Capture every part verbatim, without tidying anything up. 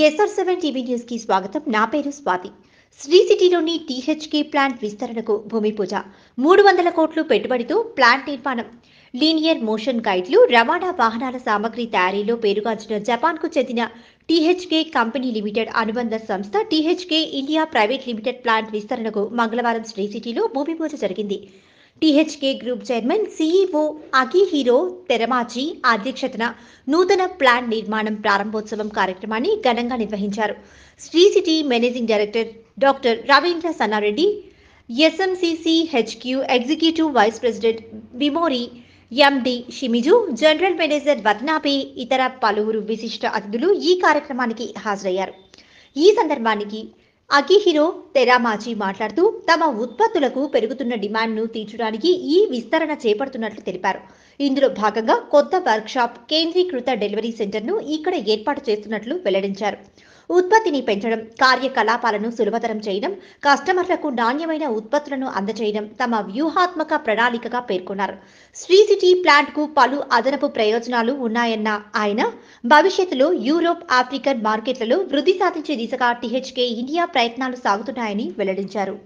SR seven TV news కి స్వాగతం. నా పేరు స్వాతి. శ్రీ సిటీలోని టీహెచ్కే ప్లాంట్ విస్తరణకు భూమి పూజ, మూడు వందల కోట్లు పెట్టుబడితో ప్లాంట్ నిర్మాణం. లీనియర్ మోషన్ గైడ్లు, రవాణా వాహనాల సామగ్రి తయారీలో పేరుగాంచిన జపాన్కు చెందిన టీహెచ్కే కంపెనీ లిమిటెడ్ అనుబంధ సంస్థ THK India private limited plant విస్తరణకు మంగళవారం శ్రీ సిటీలో భూమి పూజ జరిగింది. THK group chairman CEO Akihiro Teramachi అధ్యక్షతన నూతన ప్లాంట్ నిర్మాణం ప్రారంభోత్సవం కార్యక్రమాన్ని ఘనంగా నిర్వహించారు. Sri City managing director doctor Ravindra Sannareddy, SMCC HQ executive vice president Bimori, MD Shimizu, general manager Watanabe, ఇతర పలువురు విశిష్ట అతిథులు ఈ కార్యక్రమానికి హాజరయ్యారు. ఈ సందర్భానికి అకిహిరో తెరామాచి మాట్లాడుతూ తమ ఉత్పత్తులకు పెరుగుతున్న డిమాండ్ను తీర్చడానికి ఈ విస్తరణ చేపడుతున్నట్లు తెలిపారు. ఇందులో భాగంగా కొత్త వర్క్షాప్, కేంద్రీకృత డెలివరీ సెంటర్ను ఇక్కడ ఏర్పాటు చేస్తున్నట్లు వెల్లడించారు. ఉత్పత్తిని పెంచడం, కార్యకలాపాలను సులభతరం చేయడం, కస్టమర్లకు నాణ్యమైన ఉత్పత్తులను అందజేయడం తమ వ్యూహాత్మక ప్రణాళికగా పేర్కొన్నారు. శ్రీ సిటీ ప్లాంట్ కు పలు అదనపు ప్రయోజనాలు ఉన్నాయన్న ఆయన, భవిష్యత్తులో యూరోప్, ఆఫ్రికన్ మార్కెట్లలో వృద్ధి సాధించే దిశగా టీహెచ్కే ఇండియా ప్రయత్నాలు సాగుతున్నాయని వెల్లడించారు.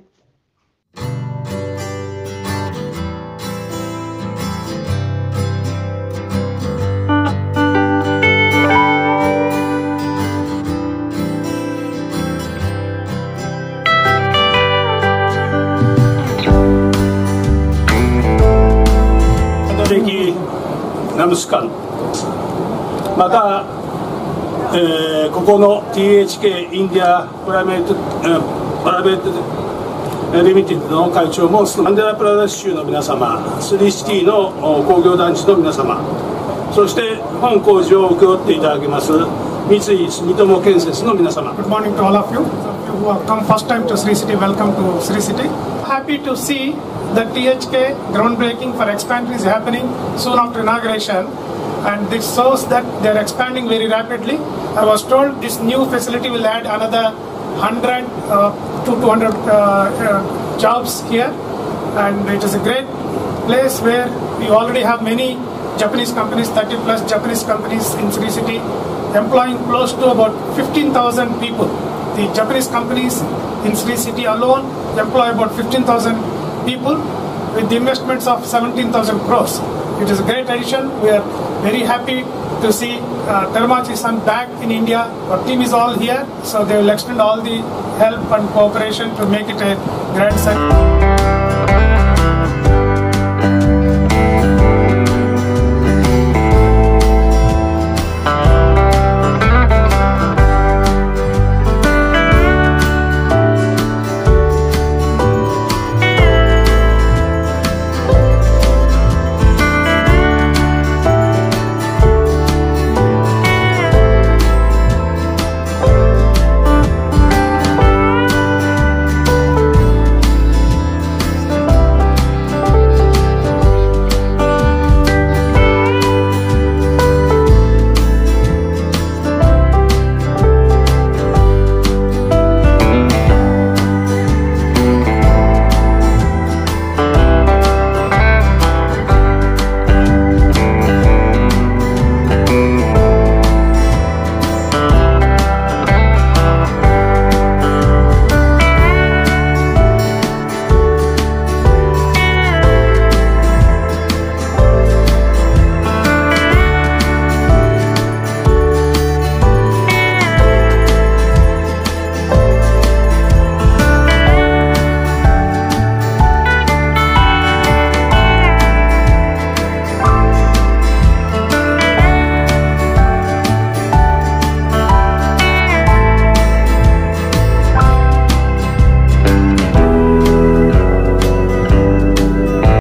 నమస్కారం. また、えー、ここの ティーエイチケー インディアプライベート、えー、プライベートリミテッドの会長も務め、アンデラプラデシュ州の皆様、スリーシティの工業団地の皆様、そして本工事を請け負っていただきます三井住友建設の皆様。 Good morning to all of you who have come first time to Sri City. Welcome to Sri City. Happy to see the T H K groundbreaking for expansion is happening soon after inauguration, and this shows that they are expanding very rapidly. I was told this new facility will add another one hundred uh, to two hundred uh, uh, jobs here, and it is a great place where we already have many Japanese companies, thirty plus Japanese companies in Sri City, employing close to about fifteen thousand people. The Japanese companies in Sri City alone employ about fifteen thousand people with the investments of seventeen thousand crores. It is a great addition. We are very happy to see uh, Teramachi-san back in India. Our team is all here, so they will extend all the help and cooperation to make it a grand success.